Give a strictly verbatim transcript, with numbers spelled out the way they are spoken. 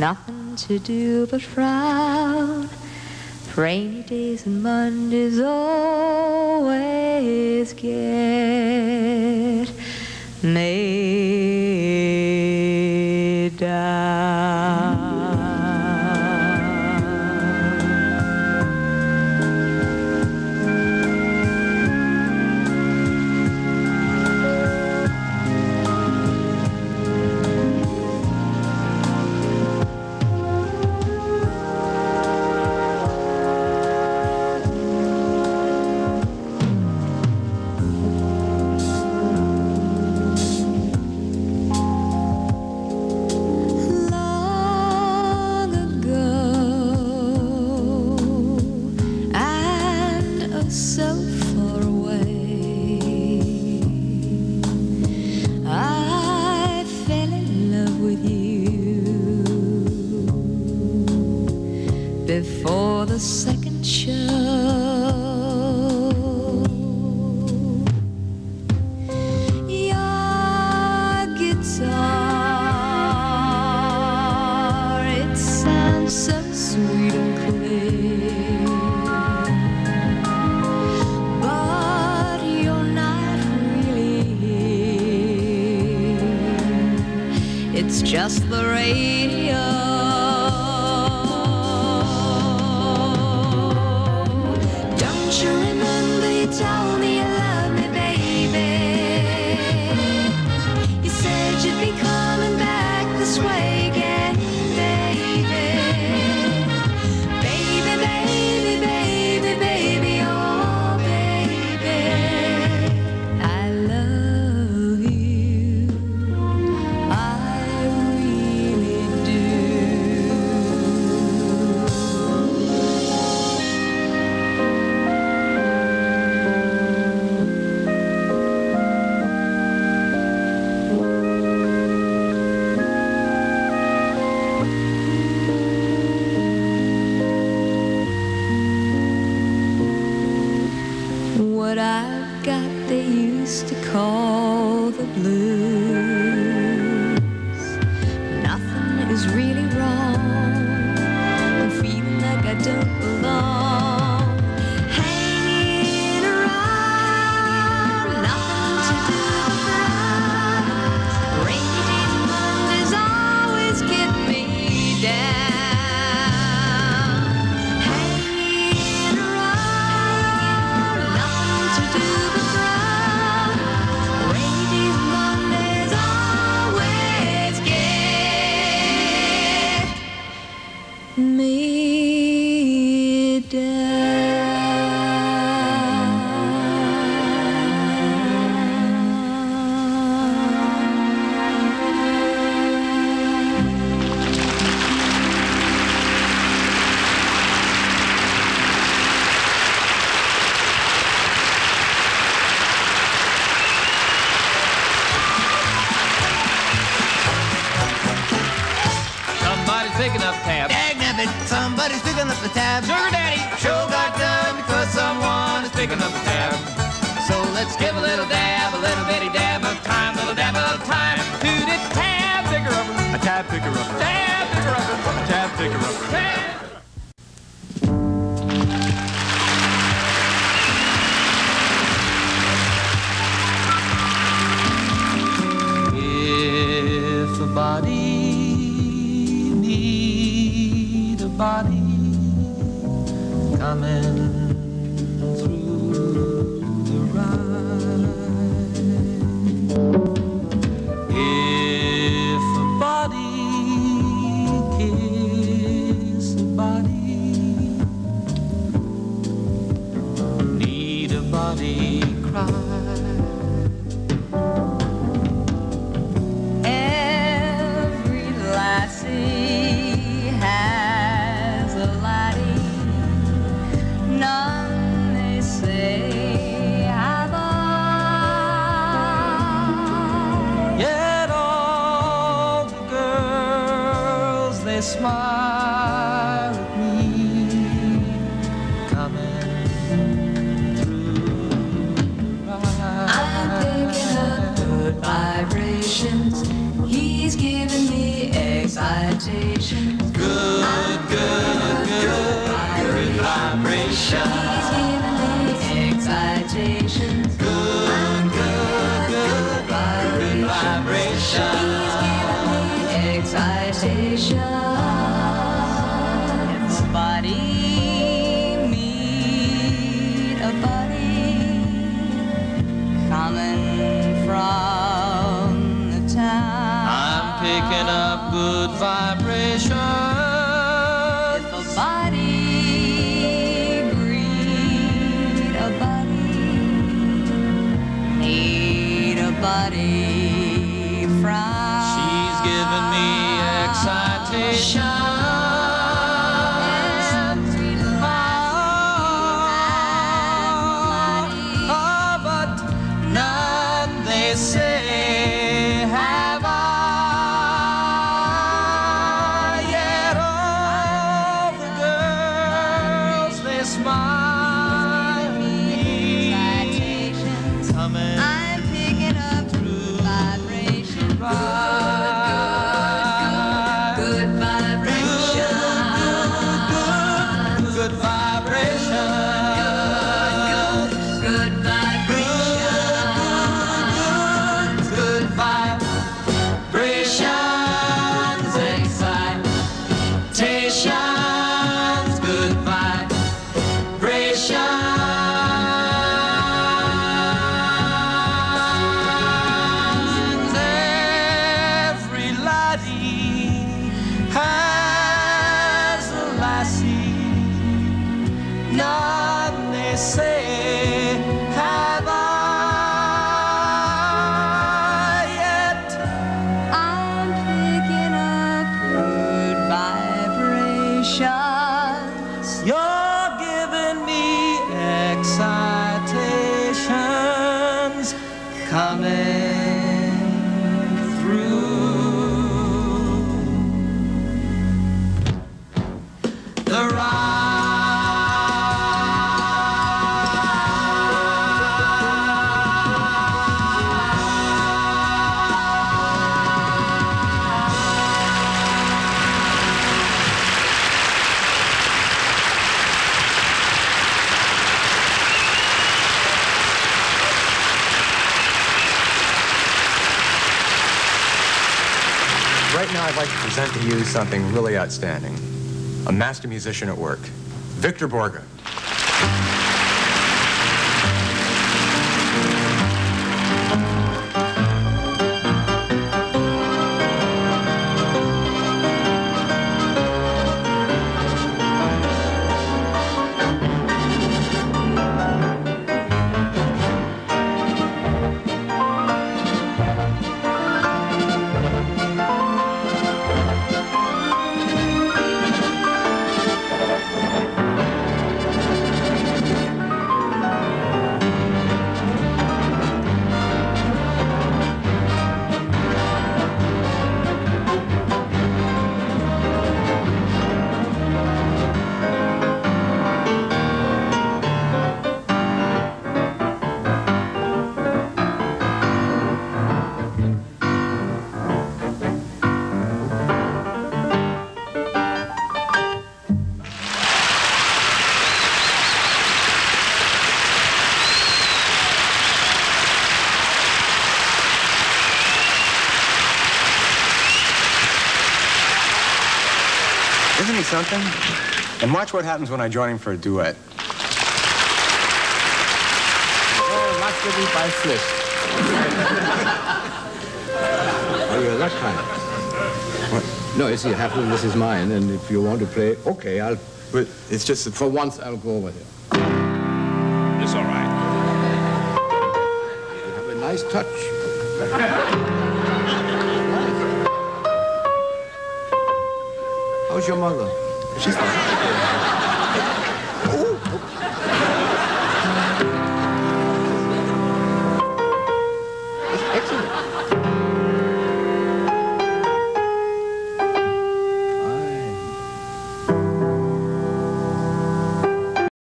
nothing to do but frown. Rainy days and Mondays always get me down. Before the second show, your guitar, it sounds so sweet and clear, but you're not really here. It's just the radio. Tell me you love me, baby. You said you'd be coming back this way again, baby. Baby, baby, baby, baby, oh, baby. I love you, I really do. What I've got they used to call the blues. Nothing is really wrong. I'm feeling like I don't belong. Hanging around, nothing to do but frown. Rainy days and Mondays always get me down. Me Somebody's picking up tab. Dagnabbit, somebody's picking up the tab. Sugar daddy, Show got done because someone is picking up the tab. so let's give a little dab, a little bitty dab of time, little dab of time. To the tab picker upper, A tab picker upper. tab picker upper, A tab picker upper. tab. If a body need a body coming through the ride, if a body kiss a body, need a body cry. Smile at me coming through the ride. I'm picking up good vibrations. He's giving me excitation. Excitations. Good, good, good, good vibration. He's giving me excitations. Good, good, good, good vibration. He's giving me excitations. If a body meet a body coming from the town, I'm picking up good vibration. if a body greet a body, need a body from, She's giving me excitation. every Oh, but none they say have I yet. All the girls they smile at me, excitations. coming I'm picking up vibration. right. Good vibration. Good vibration. Good vibration. Good vibrations, excitations, good vibrations. Every laddie has a lassie, none they say have I yet. I'm picking up good vibrations. You're giving me excitations coming through the Right now, I'd like to present to you something really outstanding. A master musician at work, Victor Borge. Isn't he something? And watch what happens when I join him for a duet. Oh, luckily by Fliss. Oh, you're that kind. What? No, you see, half of this is mine, and if you want to play, okay, I'll... But it's just that For once, I'll go over here. It's all right. You have a nice touch. How's your mother? she's fine.